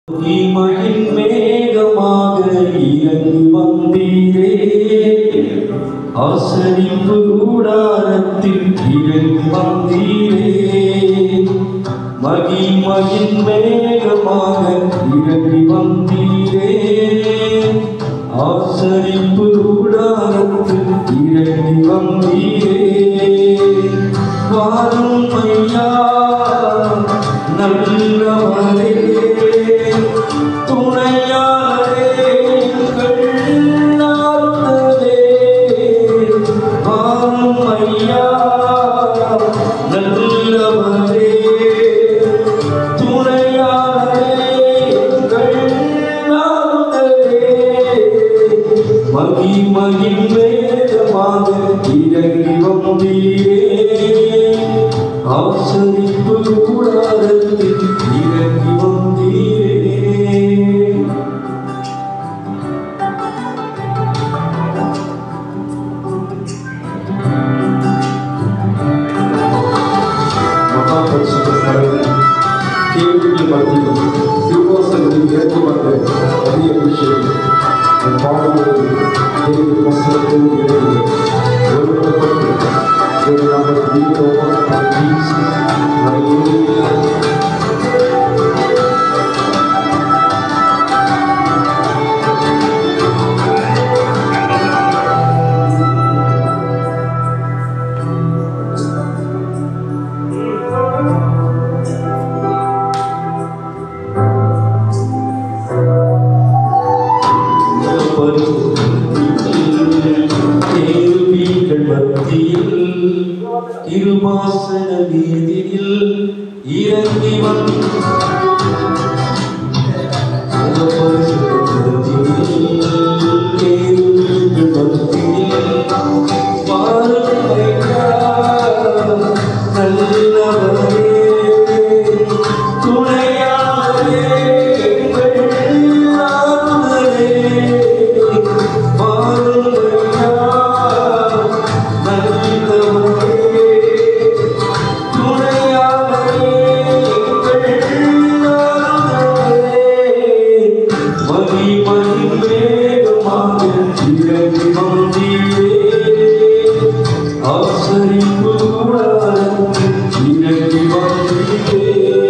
மகிமையின் மேகமாக இறங்கி வந்தீரே, ஆசரிப்பு கூடாரத்தில் இறங்கி வந்தீரே. மகிமையின் மேகமாக இறங்கி வந்தீரே, ஆசரிப்பு கூடாரத்தில் இறங்கி வந்தீரே. வாரும் ஐயா நல்லவரே, துணையாரே கண்ணாரே. வாரும் ஐயா நல்லவரே, துணையாரே கண்ணாரே. மகிமையின் மேகமாக இறங்கி வந்தீரே, ஆசரிப்பு கூடாரத்தில் இறங்கி வந்தீரே. மகாபரிசுத்த ஸ்தலத்தில் கேள்விகள் மத்தியில் திருவாசகத்தில் இறங்கி வந்த அதிக விஷயம் பாடும்போது தேவி வசனத்தோடு இணைந்து ஒருவரப்பட்டு ஒரு நாமத்தை வீட்டோமாக ஜீசஸ் ஹல்லேலூயா. திருவாசன வீதியில் இறங்கி ஆசரிப்பு கூடாரத்தில் இறங்கி வந்தீரே.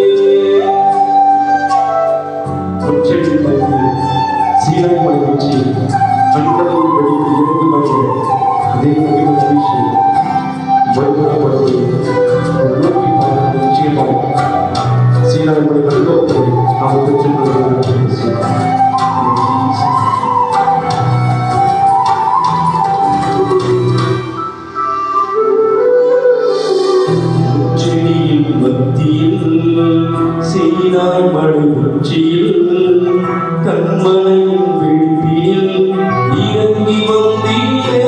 பொற்செடி பகுதியில் சீனாய்மலை உச்சி கண்களையும் வெடித்து இறங்கி வந்த அதே மகிழ்ந்த விஷயம் வைகுண்டப்படுவது நோக்கி பார்க்க நிச்சயமாக சீனாய்மலை அனுபவத்தை நாம் பெற்றுக்கொள்ள சீனாய் மலை உச்சியில் கண்மலையின் விழிப்பில் இறங்கி வந்தீரே.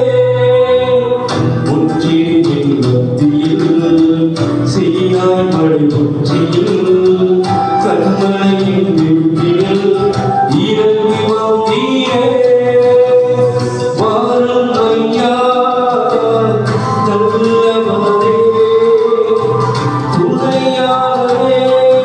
உச்சியின் மத்தியில் சீனாய் மலை உச்சியில் கண்மலையின் விழிப்பில் இறங்கி வந்தீரே. வாரும் ஐயா நல்லவரே, துணையாரே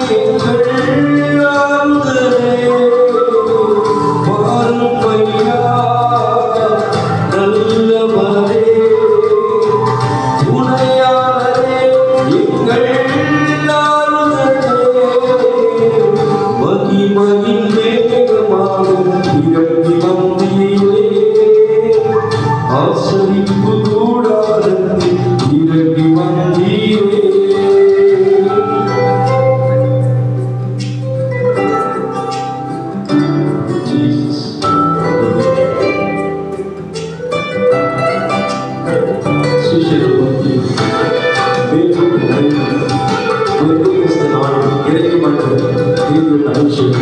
மகிமையின் மேகமாக இறங்கி வந்தீரே, ஆசரிப்பு கூடாரத்தில் இறங்கி வந்தீரே. சிஷ்யர்கள் மத்தியில் இறங்கி வந்த தேவனுடைய அபிஷேகம்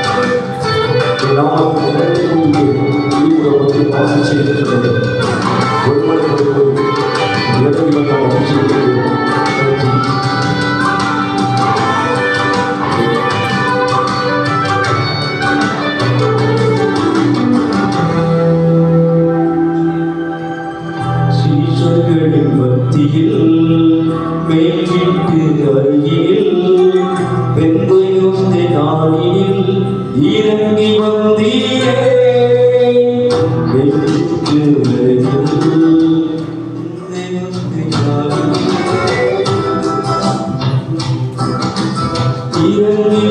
சீஷர்களின் மத்தியில் மேல் வீட்டு அருகில் வெந்தயோஸ்தே நாளில் இறங்கி வந்தீரே வெற்றி இறங்கி